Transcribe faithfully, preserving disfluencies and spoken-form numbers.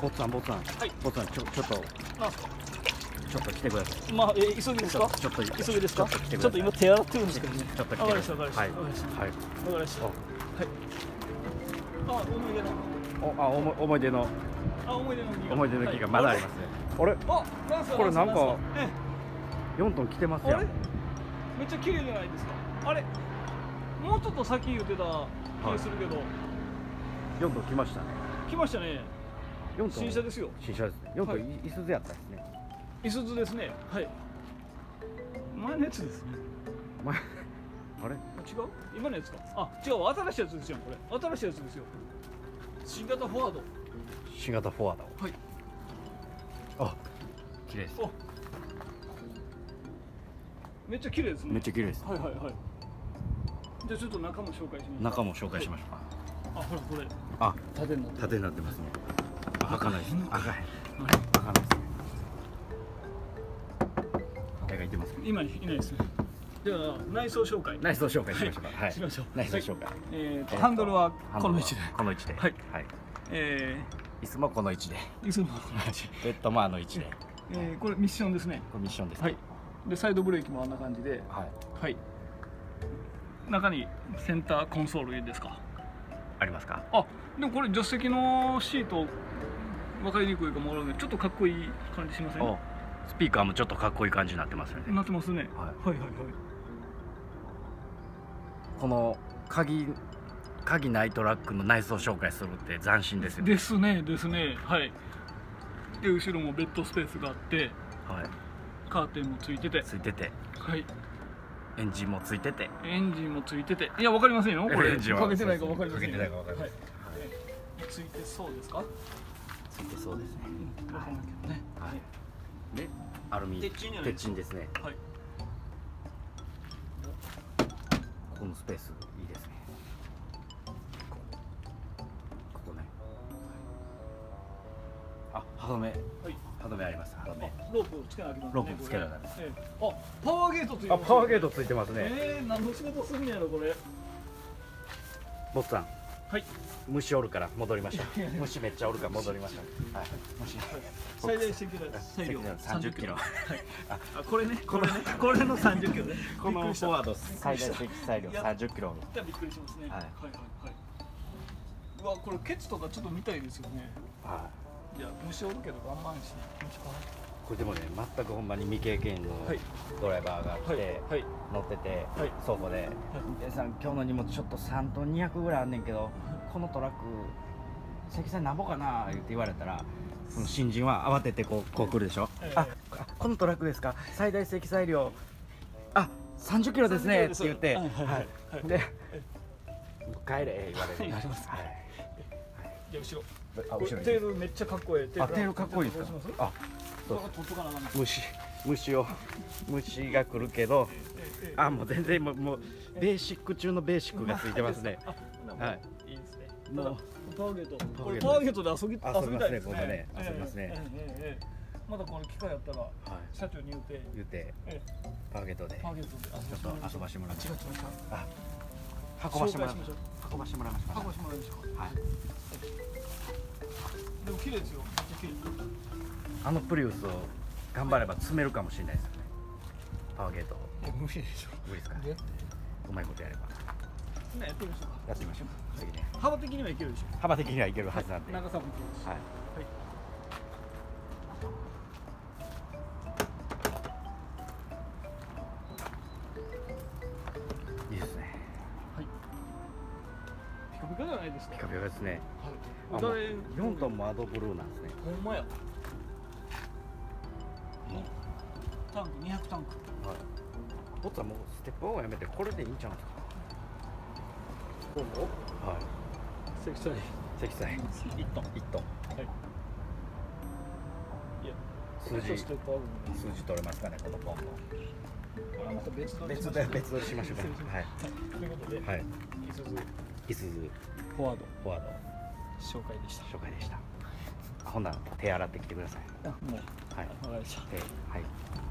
ボツさん、ボツさん、 はい、 ボツさん、ちょ、ちょっと、 なんすか。 ちょっと来てください。 まあ、え、急ぎですか。 ちょっと、 急ぎですか。 ちょっと来てください。 ちょっと今手洗ってるんですけどね。 ちょっと来てわかりました、 ください。 わかりました。 はい、 わかりました。 はい。 わかりました。はい。あ、思い出の。 お、あ、思い、思い出の。 あ、思い出の木が。 思い出の木がまだありますね。あれ、 あ、なんすか。 これなんかえよんトン来てますえ、 やん。 あれ。めっちゃ綺麗じゃないですか。あれ。もうちょっと先言ってた気がするけど。 よんトン来ましたね。 来ましたね。 よんトン。 新車ですよ。 新車ですね。よんトン、いすずやったですね。 いすずですね。はい。前のやつですね。 前、あれ。 違う？今のやつか。あ、違う。新しいやつですよ。これ。新しいやつですよ。新型フォワード。 新型フォワード。 はい。 あ、綺麗です。 お。めっちゃ綺麗ですね。 めっちゃ綺麗です。 はいはいはい。じゃあちょっと中も紹介します。 中も紹介しましょうか。 あ、ほらこれ。 あ、 縦になってる。 縦になってますね。開かないです。開かない。 あれ？ 開かないですね。手がいてます。 今いないですね。では内装紹介。 内装紹介しましょうか。はい。 しましょう。 内装紹介。 えっとハンドルはこの位置で。 この位置で。 はいはい。 え椅子もこの位置で。 ー、いつもこの位置。 ベッドもあの位置で。 えー、これミッションですね。 これミッションです。 はい。でサイドブレーキもあんな感じで。 はい。 はい。中にセンターコンソールですか。 ありますか。 あ、でもこれ助手席のシート分かりにくいかもわからない。ちょっとかっこいい感じしません？ お、スピーカーもちょっとかっこいい感じになってますよね。 なってますね。 はい。 はいはいはい。 この鍵鍵ないトラックの内装紹介するって斬新ですよね。 ですねですね。はい。で後ろもベッドスペースがあって、 はい。 カーテンもついてて、 ついてて、 はい。 エンジンもついてて、 エンジンもついてて、いやわかりませんよ。これエンジンはかけてないかわかりませんよ。 かけてないかわかりません。 はい。ついてそうですか？ ついてそうですね。 わかんないけどね。 はい。で、アルミ鉄筋じゃない鉄筋ですね。 はい。 このスペースいいですね。こここね。あ、歯止め。 はい。 歯止めあります。歯止め。 ロープつけなきゃいけない。 ロープつけなきゃいけない。 ええあ、パワーゲートついてあ、 ます。 パワーゲートついてますね。 ええ、何の仕事するんやろこれ。 ボツさん、 はい。 虫おるから戻りました。虫めっちゃおるから戻りました。はい。虫。 最大積載最量さんじゅっキロ。 はい。あ、これね、これね、これのさんじゅっキロね。 このびっくりしたフォワード最大積載量さんじゅっキロ。 びっくりしますね。 はいはいはいはい。うわ、これケツとかちょっと見たいですよね。 はい。 いや、虫おるけど頑張んし。 これでもね、全くほんまに未経験のドライバーが来てはい乗ってて、 はい倉庫で「皆さん今日の荷物ちょっとさんトンにひゃくぐらいあんねんけど、このトラック積載なんぼかな?」言って言われたら、その新人は慌ててこうこう来るでしょ。 はいあ、あこのトラックですか、最大積載量あさんじゅっキロですねって言って、 はいはいはいはいで「帰れ」言われる。 やりますか。 はいで後ろ。 あ、後ろにテールめっちゃかっこいい。 あ、テールかっこいいですか。あ、 そう。取っとかなあかんない。 虫虫を虫が来るけど、あ、もう全然もうもうベーシック中のベーシックがついてますね。はい。 いいですね。 もうパワーゲート。これパワーゲートパワーゲートで遊び遊びますね遊びたいです今度ね遊びますねええええええまだこれ機会やったらはい。 社長に言うて、 言ってええパワーゲートでパワーゲートでちょっと遊ばしてもらいましょう。 違う違う違う。 あ、運ばしてもらいましょう。 紹介しましょう。 運ばしてもらいましょう。 運ばしてもらいましょうか。 はい。 でも綺麗ですよ。めっちゃ綺麗。 あのプリウスを頑張れば積めるかもしれないですよね。パワーゲート無理でしょ。 無理ですか。 でやってうまいことやればね、やってみましょうか。 やってみましょう。次ね。 幅的にはいけるでしょ。 幅的にはいけるはずなんで。 長さもいけるし。 はい。いいですね。 はい。ピカピカじゃないですか。 ピカピカですね。 はい。 あ、もうよんトンもアドブルーなんですね。 ほんまや。タンクにひゃくタンク。 はい。ボツはもうステップオンをやめてこれでいいんちゃうんですか。 こうも。 はい。 積載。 積載一トン。 いちトン。 はい。いや。 数字ステップアップ。 数字取れますかね、このポンポン。 あ、また別撮りし別ましょう。 で別撮りしましょうか。はい。 ということで、 はい。 いすずいすずフォワードフォワード紹介でした。 紹介でした。ほんなら手洗ってきてください。 あ、もう、 はい。 わかりました。 手はい。